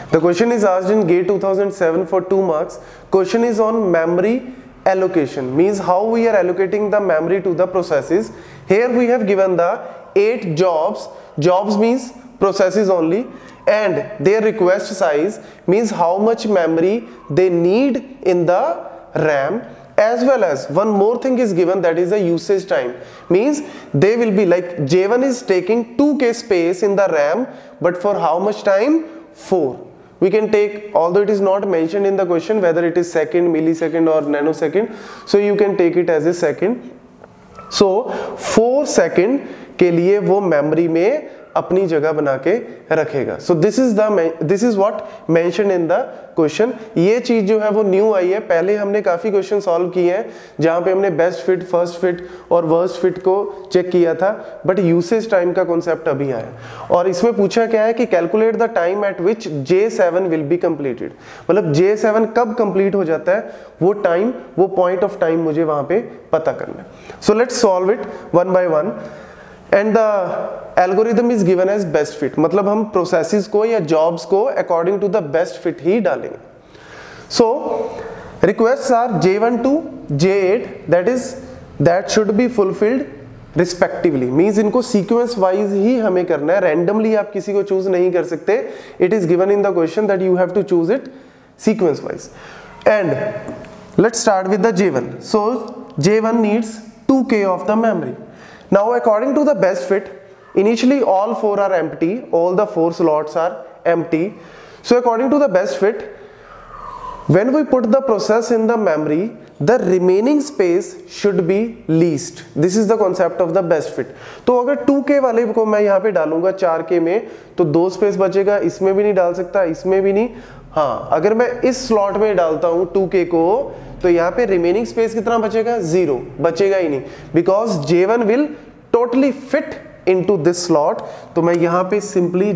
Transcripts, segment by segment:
The question is asked in GATE 2007 for 2 marks. Question is on memory allocation, means how we are allocating the memory to the processes. Here we have given the 8 jobs. Jobs means processes only, and their request size means how much memory they need in the RAM, as well as one more thing is given, that is the usage time. Means they will be like J1 is taking 2K space in the RAM, but for how much time? 4. We can take, although it is not mentioned in the question whether it is second, millisecond or nanosecond, so you can take it as a second. So 4 second के लिए वो memory में अपनी जगह बना के रखेगा. So this is what mention in the question. ये चीज जो है वो न्यू आई है. पहले हमने काफी क्वेश्चन सॉल्व किए हैं जहां पे हमने बेस्ट फिट, फर्स्ट फिट और वर्स्ट फिट को चेक किया था, बट यूसेज टाइम का कॉन्सेप्ट अभी आया. और इसमें पूछा क्या है कि calculate the time at which J7 will be completed. मतलब J7 कब कंप्लीट हो जाता है, वो टाइम, वो पॉइंट ऑफ टाइम मुझे वहां पे पता करना है. So let's solve it one by one. And the algorithm is given as best fit. मतलब हम प्रोसेसेस को या जॉब्स को according to the best fit ही डालेंगे. So requests are J1 to J8, that should be fulfilled respectively. Means इनको sequence wise ही हमें करना है, रैंडमली आप किसी को चूज नहीं कर सकते. It is given in the question that you have to choose it sequence wise. And let's start with the J1. So J1 needs 2K of the memory. Now according to the best fit, initially all 4 are empty, all the 4 slots are empty. So according to the best fit, when we put the process in the memory, the remaining space should be least. This is the concept of the best fit. तो अगर 2K वाले को मैं यहाँ पे डालूंगा 4K में, तो 2 स्पेस बचेगा. इसमें भी नहीं डाल सकता, इसमें भी नहीं. हाँ, अगर मैं इस स्लॉट में डालता हूँ 2K को, तो यहाँ पे रिमेनिंग स्पेस कितना बचेगा? 0 बचेगा ही नहीं, because J1 will totally fit into this slot. तो मैं यहाँ पे सिंपली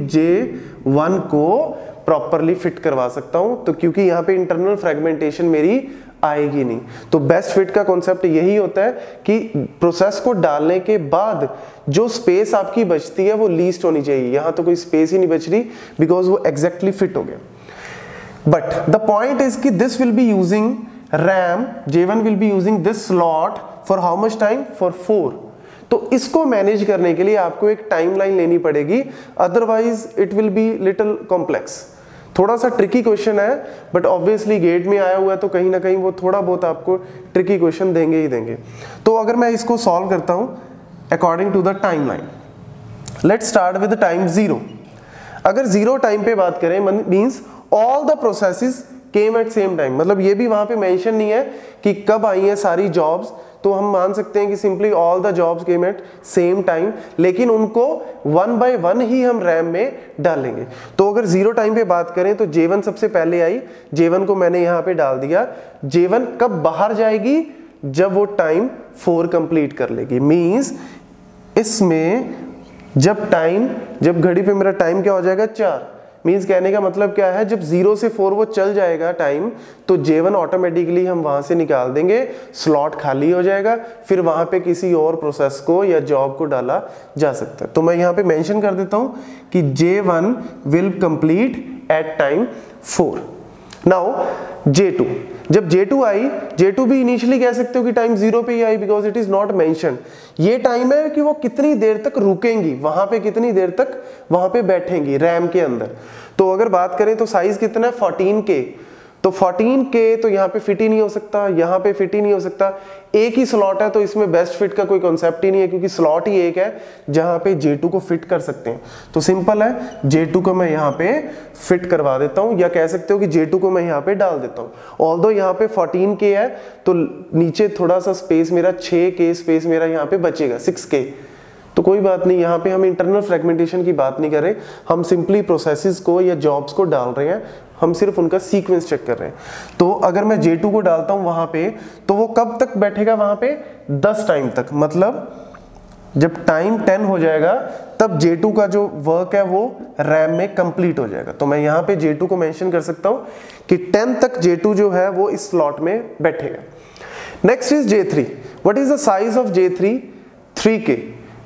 J1 को प्रॉपरली फिट करवा सकता हूं, तो क्योंकि यहाँ पे इंटरनल फ्रेगमेंटेशन मेरी आएगी नहीं. तो बेस्ट फिट का कॉन्सेप्ट यही होता है कि प्रोसेस को डालने के बाद जो स्पेस आपकी बचती है वो लीस्ट होनी चाहिए. यहाँ तो कोई स्पेस ही नहीं बच रही, बिकॉज वो एग्जैक्टली फिट हो गया. बट द पॉइंट इज कि this will be using RAM, J1 will be using this slot for how much time? For 4. तो इसको मैनेज करने के लिए आपको एक टाइमलाइन लेनी पड़ेगी, otherwise it will be little complex. थोड़ा सा ट्रिकी क्वेश्चन है, बट ऑब्वियसली गेट में आया हुआ है तो कहीं ना कहीं वो थोड़ा बहुत आपको ट्रिकी क्वेश्चन देंगे ही देंगे. तो अगर मैं इसको सॉल्व करता हूं according to the timeline, let's start with time 0. अगर 0 टाइम पे बात करें, means all the processes came at same time. मतलब ये भी वहां पे मेंशन नहीं है कि कब आई है सारी जॉब्स, तो हम मान सकते हैं कि simply all the jobs came at same time, लेकिन उनको 1 by 1 ही हम रैम में डालेंगे. तो अगर 0 टाइम पे बात करें तो J1 सबसे पहले आई, J1 को मैंने यहाँ पे डाल दिया. J1 कब बाहर जाएगी? जब वो टाइम 4 कंप्लीट कर लेगी. मींस इसमें जब घड़ी पे मेरा टाइम क्या हो जाएगा? 4. मीन्स कहने का मतलब क्या है, जब 0 से 4 वो चल जाएगा टाइम, तो J1 ऑटोमेटिकली हम वहां से निकाल देंगे, स्लॉट खाली हो जाएगा, फिर वहां पे किसी और प्रोसेस को या जॉब को डाला जा सकता है. तो मैं यहाँ पे मेंशन कर देता हूं कि J1 will complete at time 4. Now J2, जब J2 आई, J2 भी इनिशियली कह सकते हो कि टाइम 0 पे ही आई, because it is not mention. ये टाइम है कि वो कितनी देर तक रुकेंगी वहां पे, कितनी देर तक वहां पे बैठेंगी रैम के अंदर. तो अगर बात करें तो साइज कितना है? 14K. तो 14K तो यहाँ पे फिट ही नहीं हो सकता, यहाँ पे फिट ही नहीं हो सकता. एक ही स्लॉट है, तो इसमें बेस्ट फिट का कोई कॉन्सेप्ट ही नहीं है, क्योंकि स्लॉट ही एक है जहां पे J2 को फिट कर सकते हैं. तो सिंपल है, J2 को मैं यहाँ पे फिट करवा देता हूं, या कह सकते हो कि J2 को मैं यहाँ पे डाल देता हूं. ऑल्दो यहाँ पे 14K है, तो नीचे थोड़ा सा स्पेस मेरा 6K स्पेस मेरा यहाँ पे बचेगा, 6K. तो कोई बात नहीं, यहाँ पे हम इंटरनल फ्रेगमेंटेशन की बात नहीं कर रहे, हम सिंपली प्रोसेसेस को या जॉब्स को डाल रहे हैं, हम सिर्फ उनका सीक्वेंस चेक कर रहे हैं. तो अगर मैं J2 को डालता हूं वहां पे, तो वो कब तक बैठेगा वहां पे? 10 टाइम तक. मतलब जब टाइम 10 हो जाएगा तब J2 का जो वर्क है वो रैम में कंप्लीट हो जाएगा. तो मैं यहाँ पे J2 को मेंशन कर सकता हूं कि 10 तक J2 जो है वो इस स्लॉट में बैठेगा. Next is J3. What is the size of J3? 3K.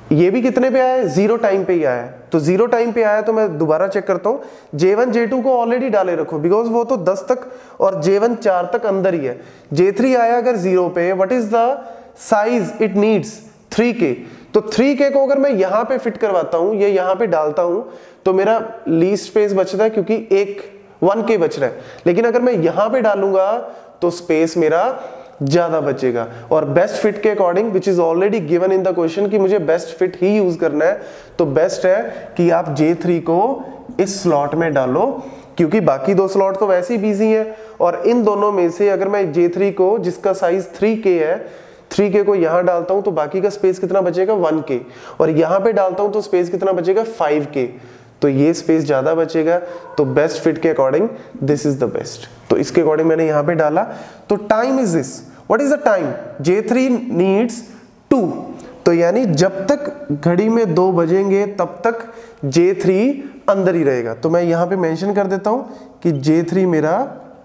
ये भी कितने पे आया है, 0 टाइम पे ही आया है। तो 0 टाइम पे आया तो मैं दोबारा चेक करता हूँ, J1 J2 को ऑलरेडी डाले रखो बिकॉज वो तो 10 तक और J1 4 तक अंदर ही है। J3 आया अगर 0 पे, what is the size it needs, 3K। तो 3K को अगर मैं यहाँ पे फिट करवाता हूँ, ये यहाँ पे डालता हूँ, तो मेरा लीस्ट स्पेस बचता है क्योंकि 1K बच रहा है। लेकिन अगर मैं यहाँ पे डालूंगा तो स्पेस मेरा ज्यादा बचेगा। और बेस्ट फिट के according which is already given in the question कि मुझे बेस्ट फिट ही यूज करना है, तो बेस्ट है कि आप J3 को इस स्लॉट में डालो क्योंकि बाकी 2 स्लॉट तो वैसे ही बिजी है। और इन दोनों में से अगर मैं J3 को, जिसका साइज 3K है, 3K को यहाँ डालता हूं तो बाकी का स्पेस कितना बचेगा, 1K। और यहाँ पे डालता हूं तो स्पेस कितना बचेगा, 5K। तो ये स्पेस ज्यादा बचेगा। तो बेस्ट फिट के according this is the best. तो इसके अकॉर्डिंग मैंने यहाँ पे डाला। तो time is this, what is the time, J3 needs 2। तो यानी जब तक घड़ी में 2 बजेंगे तब तक J3 अंदर ही रहेगा। तो मैं यहाँ पे मेंशन कर देता हूं कि J3 मेरा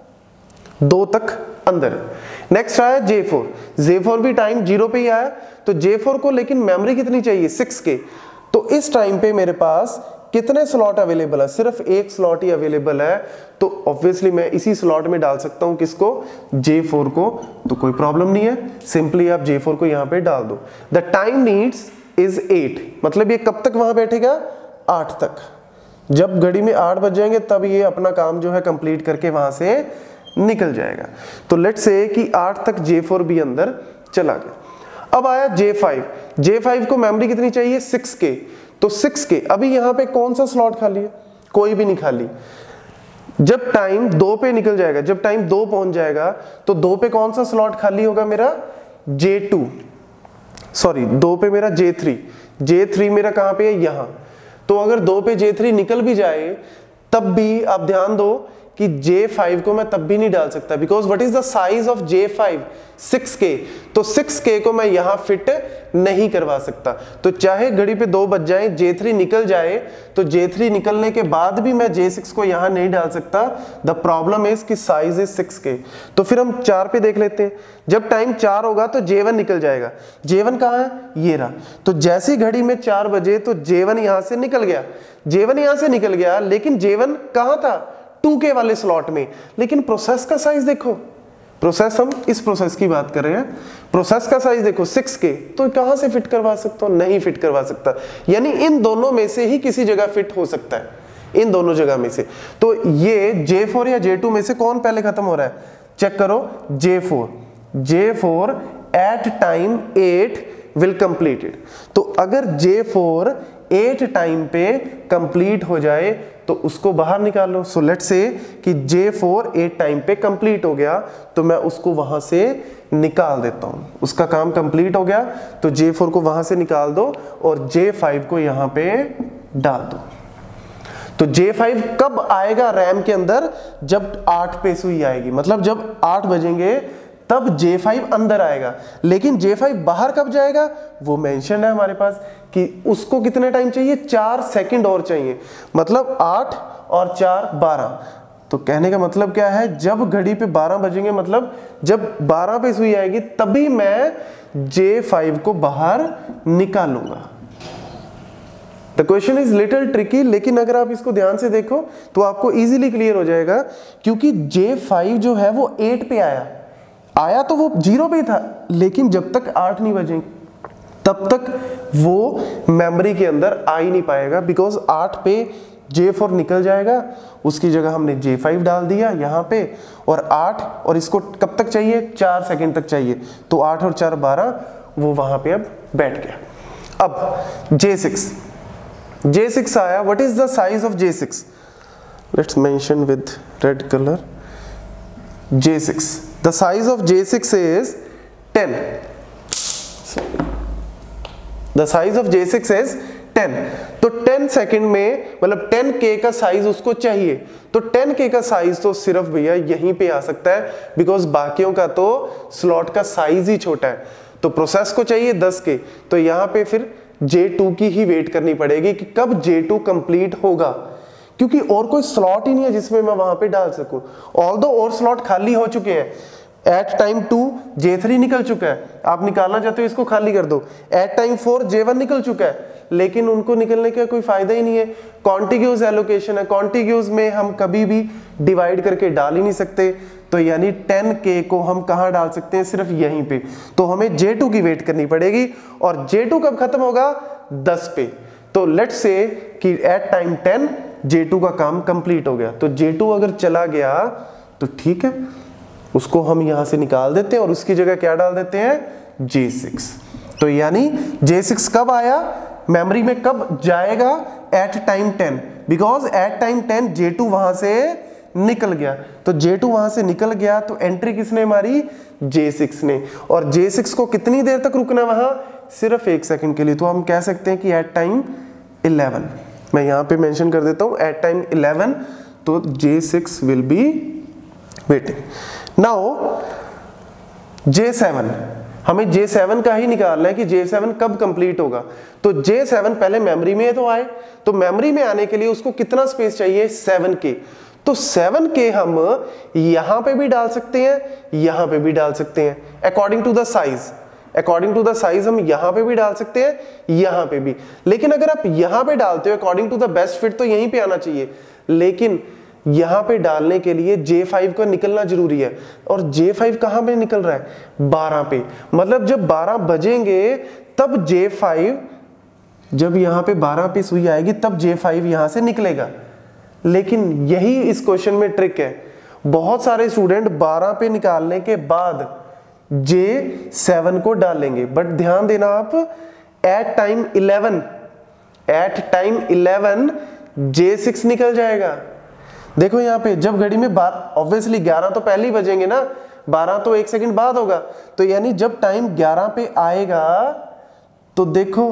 2 तक अंदर है। नेक्स्ट आया J4। J4 भी टाइम 0 पे ही आया। तो J4 को लेकिन मेमोरी कितनी चाहिए, 6K। तो इस टाइम पे मेरे पास कितने स्लॉट अवेलेबल है, सिर्फ 1 स्लॉट ही अवेलेबल है। तो ऑब्वियसली मैं इसी स्लॉट में डाल सकता हूं किसको, J4 को। तो कोई प्रॉब्लम नहीं है, सिंपली आप J4 को यहां पे डाल दो। द टाइम नीड्स इज 8, मतलब ये कब तक वहां बैठेगा, 8 तक। जब घड़ी में 8 बज जाएंगे तब ये अपना काम जो है कंप्लीट करके वहां से निकल जाएगा। तो लेट्स से कि 8 तक J4 भी अंदर चला गया। अब आया J5। J5 को मेमोरी कितनी चाहिए, 6K। तो 6K, अभी यहां पे कौन सा स्लॉट खाली है, कोई भी नहीं खाली। जब टाइम 2 पे निकल जाएगा, जब टाइम 2 पहुंच जाएगा तो 2 पे कौन सा स्लॉट खाली होगा मेरा, J2, सॉरी 2 पे मेरा J3। J3 मेरा कहां पे है, यहां। तो अगर 2 पे J3 निकल भी जाए तब भी आप ध्यान दो कि J5 को मैं तब भी नहीं डाल सकता because what is the size of J5, 6K। तो 6K को मैं यहां फिट नहीं करवा सकता। तो चाहे घड़ी पे 2 बज जाए, J3 निकल जाए, तो J3 निकलने के बाद भी मैं J6 को यहां नहीं डाल सकता। द प्रॉब्लम इज कि साइज इज 6K। तो फिर हम 4 पे देख लेते हैं। जब टाइम 4 होगा तो J1 निकल जाएगा। J1 कहां है, ये रहा। तो जैसी घड़ी में 4 बजे तो J1 यहां से निकल गया। J1 यहां से निकल गया, लेकिन J1 कहां था, 2K वाले स्लॉट में। लेकिन प्रोसेस का साइज देखो, प्रोसेस, हम इस प्रोसेस की बात कर रहे हैं, प्रोसेस का साइज देखो 6K। तो कहां से फिट करवा सकता हूं, नहीं फिट करवा सकता। यानी इन दोनों में से ही किसी जगह फिट हो सकता है, इन दोनों जगह में से। तो ये J4 या J2 में से कौन पहले खत्म हो रहा है, चेक करो, J4 at time 8 will completed. तो अगर J4 8 टाइम पे कंप्लीट हो जाए तो उसको बाहर निकालो। सो लेट्स से कि J4 8 टाइम पे कंप्लीट हो गया, तो मैं उसको वहां से निकाल देता हूं। उसका काम कंप्लीट हो गया तो J4 को वहां से निकाल दो और J5 को यहां पे डाल दो। तो J5 कब आएगा रैम के अंदर, जब 8 पे सुई आएगी, मतलब जब 8 बजेंगे तब J5 अंदर आएगा। लेकिन J5 बाहर कब जाएगा, वो मेंशन है हमारे पास कि उसको कितने टाइम चाहिए, 4 सेकंड और चाहिए। मतलब 8 और 4 12। तो कहने का मतलब क्या है, जब घड़ी पे 12 बजेंगे, मतलब जब 12 पे सुई आएगी तभी मैं J5 को बाहर निकालूंगा। The question is little tricky, लेकिन अगर आप इसको ध्यान से देखो तो आपको इजीली क्लियर हो जाएगा। क्योंकि J5 जो है वो 8 पे आया तो वो 0 पे था, लेकिन जब तक 8 नहीं बजेंगे तब तक वो मेमोरी के अंदर आ ही नहीं पाएगा। बिकॉज 8 पे J4 निकल जाएगा, उसकी जगह हमने J5 डाल दिया यहाँ पे, और 8 और इसको कब तक चाहिए, 4 सेकंड तक चाहिए। तो 8 और 4 12, वो वहां पे अब बैठ गया। अब J6 आया। What is the size of J6, let's mention with red colour. J6, the size of J6 is 10. The size of J6 is 10. तो 10 सेकंड में, मतलब 10K का साइज उसको चाहिए। तो 10K का साइज तो सिर्फ भैया यहीं पे आ सकता है, बिकॉज बाकियों का तो स्लॉट का साइज ही छोटा है। तो प्रोसेस को चाहिए 10K। तो यहाँ पे फिर J2 की ही वेट करनी पड़ेगी कि कब J2 कंप्लीट होगा, क्योंकि और कोई स्लॉट ही नहीं है जिसमें मैं वहां पे डाल सकूं। ऑल्दो और स्लॉट खाली हो चुके हैं, एट टाइम 2 J3 निकल चुका है, आप निकालना चाहते हो इसको खाली कर दो। एट टाइम 4 J1 निकल चुका है, लेकिन उनको निकलने का कोई फायदा ही नहीं है, कॉन्टिग्यूज एलोकेशन है, कॉन्टिग्यूज में हम कभी भी डिवाइड करके डाल ही नहीं सकते, तो यानी 10K को हम कहाँ डाल सकते हैं, सिर्फ यहीं पे। तो हमें J2 की वेट करनी पड़ेगी, और J2 कब खत्म होगा, 10 पे। तो लेट्स से कि एट टाइम 10 J2 का काम कंप्लीट हो गया, तो J2 अगर चला गया तो ठीक है, उसको हम यहां से निकाल देते हैं और उसकी जगह क्या डाल देते हैं, J6। तो यानी J6 कब आया, मेमोरी में कब जाएगा, at time 10, because at time 10 J2 वहां से निकल गया। तो J2 वहां से निकल गया तो एंट्री किसने मारी, J6 ने, और J6 को कितनी देर तक रुकना वहां, सिर्फ 1 सेकंड के लिए। तो हम कह सकते हैं कि एट टाइम 11, मैं यहां पे मेंशन कर देता हूं एट टाइम 11, तो J6 will be waiting. Now J7, हमें J7 का ही निकालना है कि J7 कब कंप्लीट होगा। तो J7 पहले मेमोरी में तो आए, तो मेमोरी में आने के लिए उसको कितना स्पेस चाहिए, 7K। तो 7K हम यहां पे भी डाल सकते हैं, यहां पे भी डाल सकते हैं, according to the size. According to the size हम यहां पे भी डाल सकते हैं, यहां पे भी। लेकिन अगर आप यहां पे डालते हो according to the best fit तो यहीं पे आना चाहिए, लेकिन यहां पे डालने के लिए J5 का निकलना जरूरी है, और J5 कहां पे निकल रहा है, 12 पे। मतलब जब 12 बजेंगे तब J5, जब यहां पे 12 पे सुई आएगी तब J5 यहां से निकलेगा। लेकिन यही इस क्वेश्चन में ट्रिक है, बहुत सारे स्टूडेंट 12 पे निकालने के बाद J7 को डालेंगे, बट ध्यान देना आप, एट टाइम 11 J6 निकल जाएगा। देखो यहाँ पे जब घड़ी में ऑब्वियसली 11 तो पहले ही बजेंगे ना, 12 तो 1 सेकंड बाद होगा, तो यानी जब टाइम 11 पे आएगा तो देखो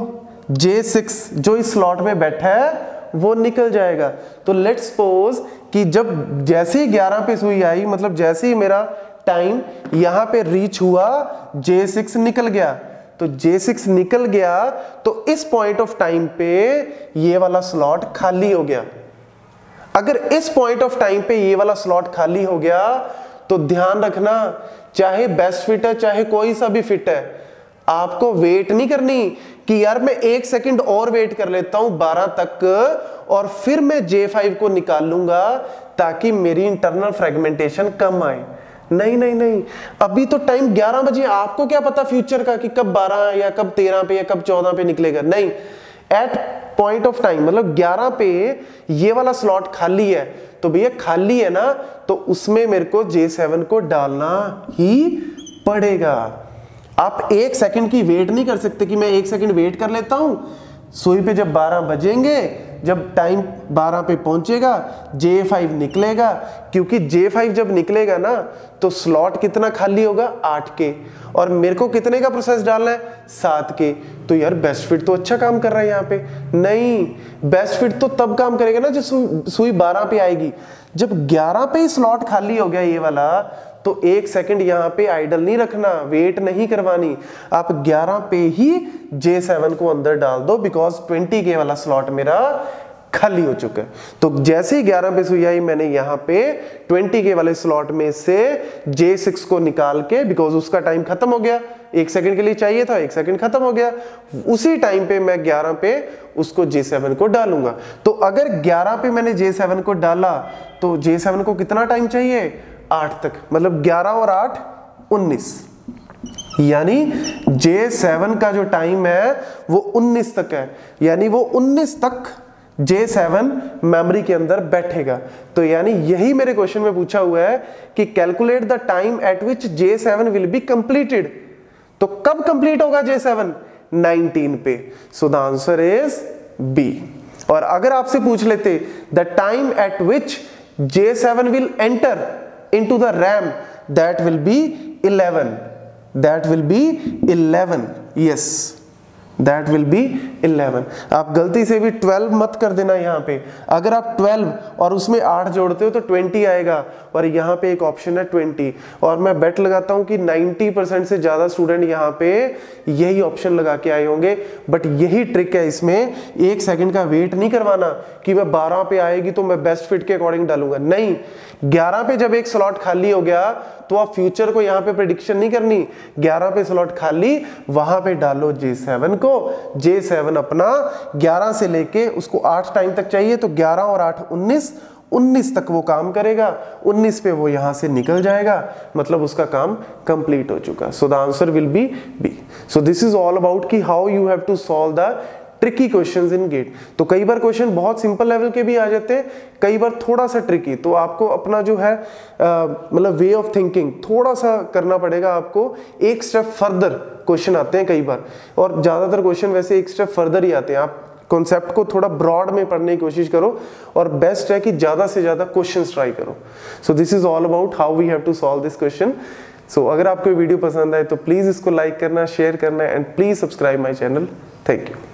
J6 जो इस स्लॉट में बैठा है वो निकल जाएगा। तो लेट्स सपोज कि जब जैसे ही 11 पे सुई आई, मतलब जैसे ही मेरा टाइम यहां पे रीच हुआ, J6 निकल गया। तो J6 निकल गया तो इस पॉइंट ऑफ टाइम पे ये वाला स्लॉट खाली हो गया। अगर इस पॉइंट ऑफ टाइम पे ये वाला स्लॉट खाली हो गया तो ध्यान रखना, चाहे बेस्ट फिट है चाहे कोई सा भी फिट है, आपको वेट नहीं करनी कि यार मैं 1 सेकंड और वेट कर लेता हूं 12 तक और फिर मैं J5 को निकाल लूंगा ताकि मेरी इंटरनल फ्रेगमेंटेशन कम आए। नहीं नहीं नहीं, अभी तो टाइम 11 बजे, आपको क्या पता फ्यूचर का कि कब 12 या कब 13 पे या कब 14 पे निकलेगा। नहीं, एट पॉइंट ऑफ टाइम मतलब 11 पे ये वाला स्लॉट खाली है, तो भैया खाली है ना, तो उसमें मेरे को J7 को डालना ही पड़ेगा। आप 1 सेकंड की वेट नहीं कर सकते कि मैं 1 सेकंड वेट कर लेता हूं, सुई पे जब 12 बजेंगे, जब टाइम 12 पे पहुंचेगा J5 निकलेगा, क्योंकि J5 जब निकलेगा ना तो स्लॉट कितना खाली होगा, 8K, और मेरे को कितने का प्रोसेस डालना है, 7K। तो यार बेस्ट फिट तो अच्छा काम कर रहा है यहाँ पे। नहीं, बेस्ट फिट तो तब काम करेगा ना जब सुई 12 पे आएगी। जब 11 पे स्लॉट खाली हो गया ये वाला, तो 1 सेकंड यहाँ पे आइडल नहीं रखना, वेट नहीं करवानी, आप 11 पे ही J7 को अंदर डाल दो, बिकॉज 20K वाला स्लॉट मेरा खाली हो चुका है। तो जैसे ही 11 पे सुई आई, मैंने यहाँ पे 20K वाले स्लॉट में से J6 को निकाल के, बिकॉज उसका टाइम खत्म हो गया, 1 सेकंड के लिए चाहिए था, 1 सेकंड खत्म हो गया, उसी टाइम पे मैं 11 पे उसको J7 को डालूंगा। तो अगर 11 पे मैंने J7 को डाला तो J7 को कितना टाइम चाहिए, 8 तक, मतलब 11 और 8 19, यानी J7 का जो टाइम है वो 19 तक है, यानी वो 19 तक J7 मेमोरी के अंदर बैठेगा। तो यानी यही मेरे क्वेश्चन में पूछा हुआ है कि calculate the time at which J7 will be completed. तो कब कंप्लीट होगा J7, 19 पे। So the answer is B. और अगर आपसे पूछ लेते the time at which J7 will enter into the RAM, that will be 11, that will be 11, yes, that will be 11। आप गलती से भी 12 मत कर देना यहाँ पे। अगर आप 12 और उसमें 8 जोड़ते हो तो 20 आएगा, और यहाँ पे एक ऑप्शन है 20, और मैं बेट लगाता हूँ कि 90% से ज़्यादा स्टूडेंट यहाँ पे यही ऑप्शन लगा के आए होंगे। बट यही ट्रिक है इसमें, 1 सेकंड का वेट नहीं करवाना कि मैं 12 पे आएगी तो मैं बेस्ट फिट के अकॉर्डिंग डालूंगा, नहीं। 11 पे जब एक स्लॉट खाली हो गया तो आप फ्यूचर को यहाँ पे प्रेडिक्शन नहीं करनी, 11 पे स्लॉट खाली, वहां पे डालो J7 को। J7 अपना 11 से लेके उसको 8 टाइम तक चाहिए, तो 11 और 8 19 तक वो काम करेगा, 19 पे वो यहां से निकल जाएगा, मतलब उसका काम कंप्लीट हो चुका। So the answer will be B. So this is all about कि how you have to solve the tricky questions in GATE. तो कई बार क्वेश्चन बहुत सिंपल लेवल के भी आ जाते हैं, कई बार थोड़ा सा ट्रिकी, तो आपको अपना जो है मतलब वे ऑफ थिंकिंग थोड़ा सा करना पड़ेगा आपको। एक स्टेप फर्दर क्वेश्चन आते हैं कई बार, और ज्यादातर क्वेश्चन वैसे एक स्टेप फर्दर ही आते हैं। आप कॉन्सेप्ट को थोड़ा ब्रॉड में पढ़ने की कोशिश करो, और बेस्ट है कि ज्यादा से ज्यादा क्वेश्चंस ट्राई करो। So this is all about how we have to solve this question. So अगर आपको वीडियो पसंद आए तो प्लीज इसको लाइक करना, शेयर करना, and please subscribe my channel. Thank you.